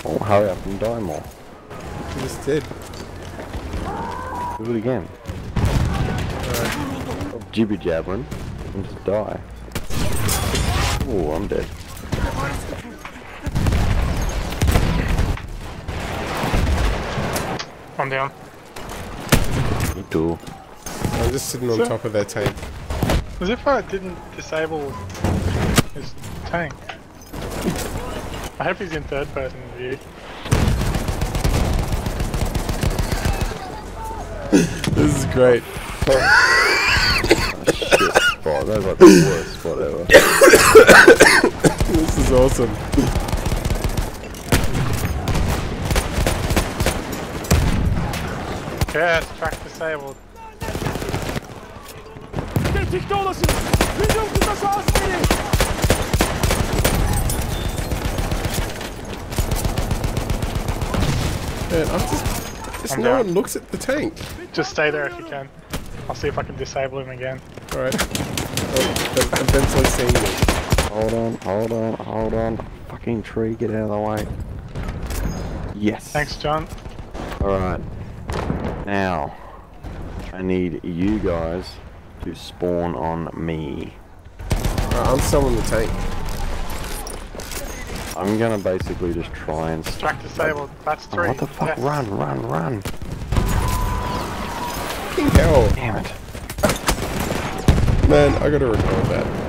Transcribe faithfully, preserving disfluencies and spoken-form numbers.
Oh, hurry up and die more. You just did. Do it again. Alright. Jibber jabbering and just die. Oh, I'm dead. I'm down. Me too. I'm just sitting on So- top of their tank. As if I didn't disable his tank. I hope he's in third person view. This is great. Shit spot. That was like the worst spot ever. This is awesome. Yes, track disabled. Man, I'm just... Just I'm no down. one looks at the tank. Just stay there if you can. I'll see if I can disable him again. Alright. Oh, they've eventually seen me. Hold on, hold on, hold on. Fucking tree, get out of the way. Yes. Thanks, John. Alright. Now, I need you guys to spawn on me. Alright, I'm still in the tank. I'm gonna basically just try and... Track disabled. That's Oh, three. what the fuck? Yes. Run, run, run. Fucking hell. Damn it. Man, I gotta record that.